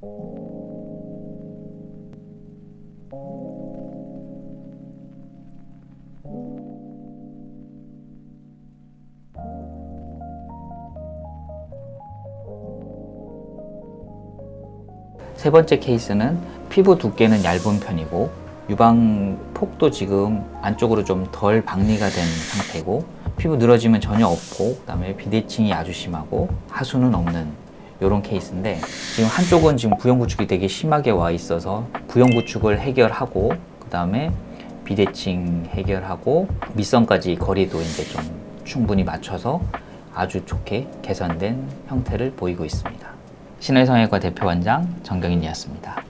세 번째 케이스는 피부 두께는 얇은 편이고 유방 폭도 지금 안쪽으로 좀 덜 박리가 된 상태고 피부 늘어짐은 전혀 없고 그다음에 비대칭이 아주 심하고 하수는 없는 이런 케이스인데, 지금 한쪽은 지금 부형구축이 되게 심하게 와 있어서 부형구축을 해결하고 그다음에 비대칭 해결하고 밑선까지 거리도 이제 좀 충분히 맞춰서 아주 좋게 개선된 형태를 보이고 있습니다. 신혜성형외과 대표원장 정경인이었습니다.